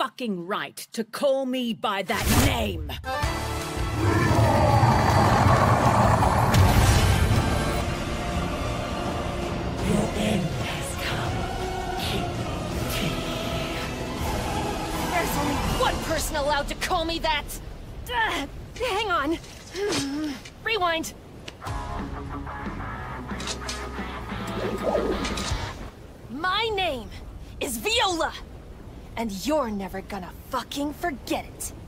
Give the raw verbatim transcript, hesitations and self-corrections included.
fucking right to call me by that name. Your end has come. There's only one person allowed to call me that! Uh, hang on. Rewind. My name is Viola, and you're never gonna fucking forget it.